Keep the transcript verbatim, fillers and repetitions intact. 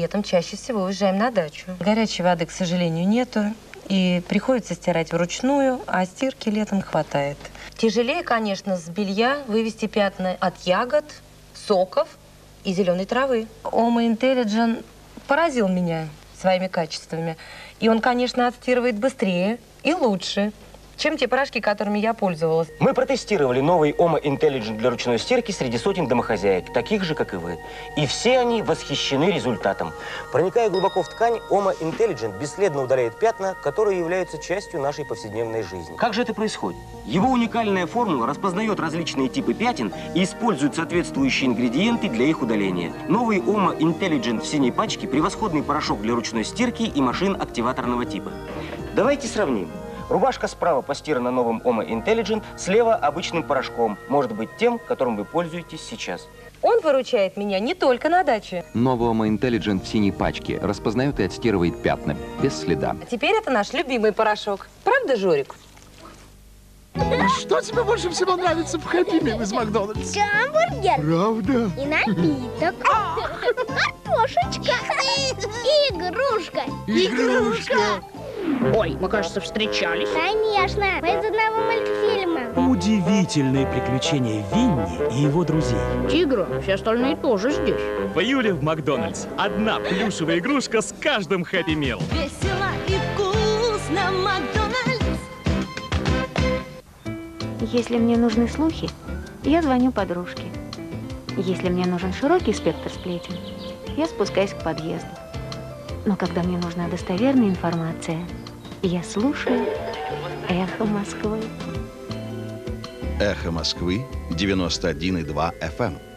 летом чаще всего уезжаем на дачу. Горячей воды, к сожалению, нету. И приходится стирать вручную, а стирки летом хватает. Тяжелее, конечно, с белья вывести пятна от ягод, соков и зеленой травы. Омо Intelligent поразил меня своими качествами. И он, конечно, отстирывает быстрее и лучше, чем те порошки, которыми я пользовалась. Мы протестировали новый Омо Intelligent для ручной стирки среди сотен домохозяек, таких же, как и вы. И все они восхищены результатом. Проникая глубоко в ткань, Омо Intelligent бесследно удаляет пятна, которые являются частью нашей повседневной жизни. Как же это происходит? Его уникальная формула распознает различные типы пятен и использует соответствующие ингредиенты для их удаления. Новый Омо Intelligent в синей пачке – превосходный порошок для ручной стирки и машин активаторного типа. Давайте сравним. Рубашка справа постирана новым Омо Intelligent, слева обычным порошком. Может быть, тем, которым вы пользуетесь сейчас. Он выручает меня не только на даче. Новый Омо Intelligent в синей пачке распознает и отстирывает пятна без следа. Теперь это наш любимый порошок. Правда, Жорик? Что тебе больше всего нравится в Хэппи Мил из Макдональдс? Гамбургер. Правда? И напиток. Картошечка. Игрушка. Игрушка. Ой, мы, кажется, встречались. Конечно, мы из одного мультфильма. Удивительные приключения Винни и его друзей. Тигра, все остальные тоже здесь. В июле в Макдональдс. Одна плюшевая игрушка с каждым Хэппи Мил. Весело и вкусно, Макдональдс. Если мне нужны слухи, я звоню подружке. Если мне нужен широкий спектр сплетен, я спускаюсь к подъезду. Но когда мне нужна достоверная информация, я слушаю «Эхо Москвы». «Эхо Москвы» девяносто один и два эф эм.